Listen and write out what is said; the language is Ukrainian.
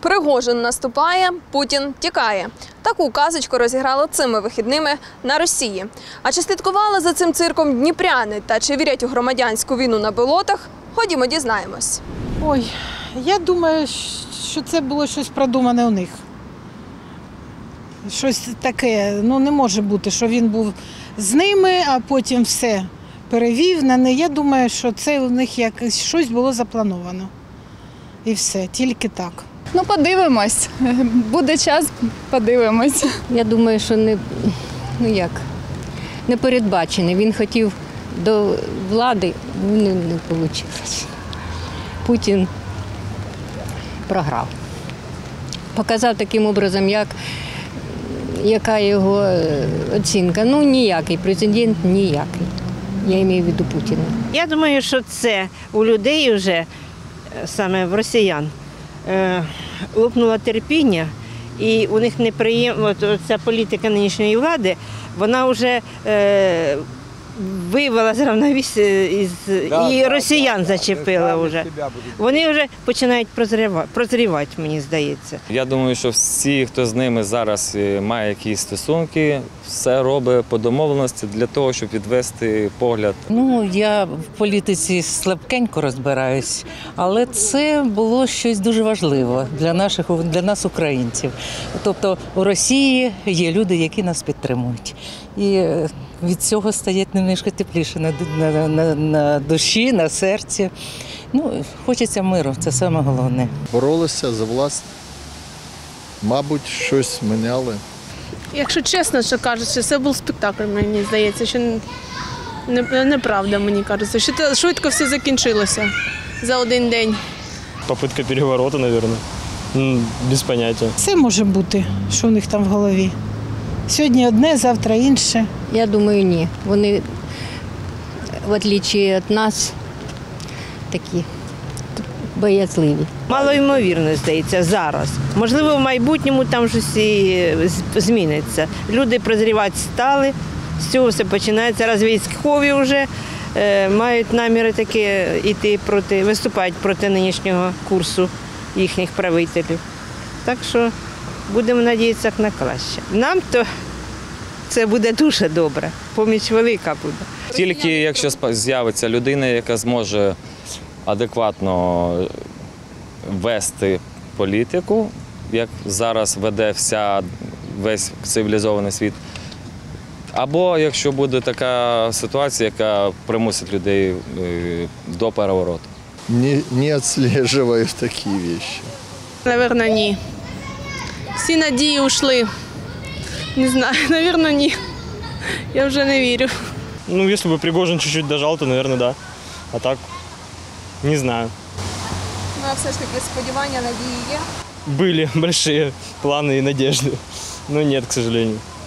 Пригожин наступає, Путін тікає. Таку казочку розіграли цими вихідними на Росії. А чи слідкували за цим цирком дніпряни та чи вірять у громадянську війну на болотах? Ходімо, дізнаємось. Ой, я думаю, що це було щось продумане у них. Щось таке, не може бути, що він був з ними, а потім все перевів на них. Я думаю, що це у них якось щось було заплановано. І все, тільки так. Подивимось. Буде час, подивимось. Я думаю, що не передбачений. Він хотів до влади, не вийшло. Путін програв. Показав таким образом, яка його оцінка. Ніякий президент, ніякий. Я маю в виду Путіна. Я думаю, що це у людей вже, саме в росіян, лопнуло терпіння, і у них неприємно, ця політика нинішньої влади, вона вже вивела з равновесия і росіян зачепила вже. Вони вже починають прозрівати, мені здається. Я думаю, що всі, хто з ними зараз має якісь стосунки, все робить по домовленості для того, щоб відвести погляд. Я в політиці слабкенько розбираюсь, але це було щось дуже важливе для нас, українців. Тобто у Росії є люди, які нас підтримують. І від цього стає немножко тепліше на душі, на серці. Хочеться миру, це саме головне. Боролися за власть, мабуть, щось міняли. Якщо чесно, що кажучи, це був спектакль, мені здається, що неправда, мені кажеться, що це швидко все закінчилося за один день. Попитка перевороту, мабуть, без поняття. Це може бути, що у них там в голові. Сьогодні одне, завтра інше. Я думаю, ні. Вони, в відрізняття від нас, такі боязливі. Малоймовірно, здається, зараз. Можливо, в майбутньому там щось і зміниться. Люди прозрівати стали, з цього все починається. Раз військові вже мають наміри такі виступають проти нинішнього курсу їхніх правителів. Так що будемо сподіватися на краще. Нам то це буде дуже добре, поміч велика буде. Тільки якщо з'явиться людина, яка зможе адекватно вести політику, як зараз веде весь цивілізований світ, або якщо буде така ситуація, яка примусить людей до перевороту. Не відслежую такі речі. Навірно, ні. Всі надії ушли. Не знаю, навірно, ні. Я вже не вірю. Якщо б Пригожин чуть-чуть дожав, то, мабуть, да. А так, не знаю. А все ж таки сподівання, надії є? Были большие планы и надежды, но нет, к сожалению.